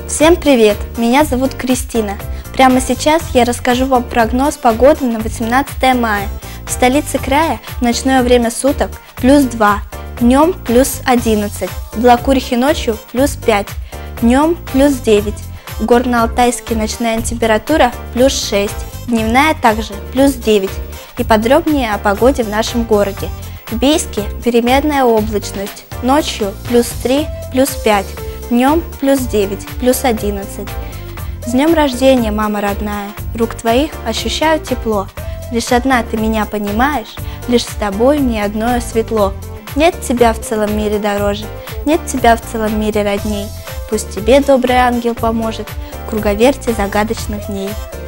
Всем привет! Меня зовут Кристина. Прямо сейчас я расскажу вам прогноз погоды на 18 мая. В столице края в ночное время суток +2, днем +11, в Белокурихе ночью +5, днем +9, в Горно-Алтайске ночная температура +6, дневная также +9. И подробнее о погоде в нашем городе. В Бийске переменная облачность, ночью +3, +5, днем +9, +11. С днем рождения, мама родная, рук твоих ощущаю тепло. Лишь одна ты меня понимаешь, лишь с тобой мне одно светло. Нет тебя в целом мире дороже, нет тебя в целом мире родней. Пусть тебе добрый ангел поможет в круговерте загадочных дней.